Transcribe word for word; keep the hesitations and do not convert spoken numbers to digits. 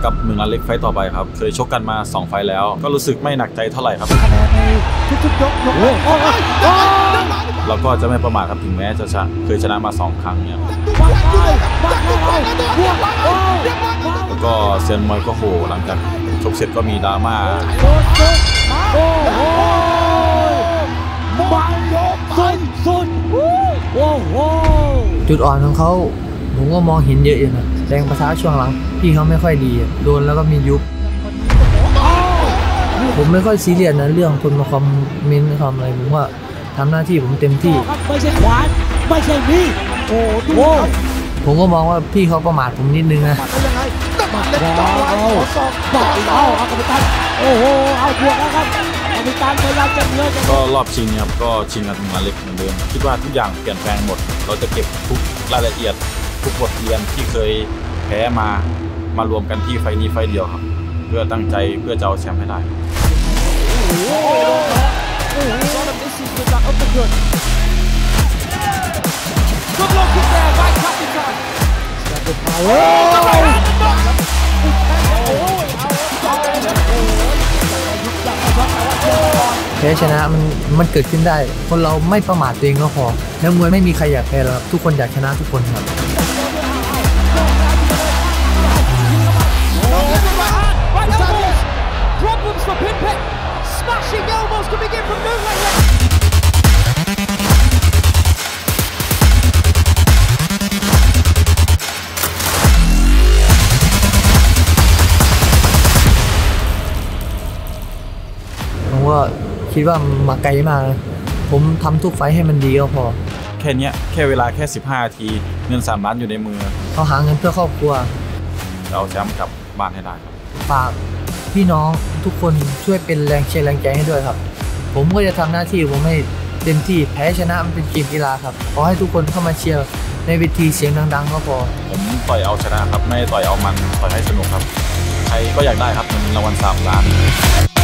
กับเมืองล้านเล็กไฟต่อไปครับเคยชกกันมาสองไฟแล้วก็รู้สึกไม่หนักใจเท่าไหร่ครับคะแนนในทุกๆยกยกเราก็จะไม่ประมาทครับถึงแม้จะเคยชนะมาสองครั้งเนี่ยแล้วก็เซียนมวยก็โหหลังจากชกเสร็จก็มีดราม่าจุดอ่อนของเขาผมก็มองเห็นเยอะอยู่นะแรงประทะช่วงหลังพี่เขาไม่ค่อยดีโดนแล้วก็มียุบผมไม่ค่อยซีเรียสนะเรื่องคนมาคอมเมนต์คำอะไรผมว่าทำหน้าที่ผมเต็มที่ไม่ใช่ขวานไม่ใช่มีดโอ้โหผมก็มองว่าพี่เขาประมาทผมนิดนึงนะเอาเอาเอาเอากรรมการโอ้โหเอาบวกแล้วครับกรรมการพยายามจะเลือกก็รอบชิงครับก็ชิงกันมาเล็กเหมือนเดิมคิดว่าทุกอย่างเปลี่ยนแปลงหมดเราจะเก็บทุกรายละเอียดทุกบทเรียนที่เคยแพ้มามารวมกันที่ไฟนี้ไฟเดียวครับเพื่อตั้งใจเพื่อจะเอาแชมป์ให้ได้แพ้ชนะมันมันเกิดขึ้นได้คนเราไม่ประมาทตัวเองก็พอแล้วมวยไม่มีใครอยากแพ้แล้วทุกคนอยากชนะทุกคนครับผมว่าคิดว่ามาไกลมากนะผมทำทุกไฟให้มันดีก็พอแค่นี้แค่เวลาแค่สิบห้านาทีเงินสามล้านอยู่ในมือเขาหาเงินเพื่อครอบครัวเอาแชมป์กลับบ้านให้ได้ครับฝากพี่น้องทุกคนช่วยเป็นแรงเชียร์แรงใจให้ด้วยครับผมก็จะทำหน้าที่ผมให้เต็มที่แพ้ชนะมันเป็นเกมกีฬาครับขอให้ทุกคนเข้ามาเชียร์ในเวทีเสียงดังๆก็พอผมต่อยเอาชนะครับไม่ต่อยเอามันต่อยให้สนุกครับใครก็อยากได้ครับเงินรางวัลสามล้าน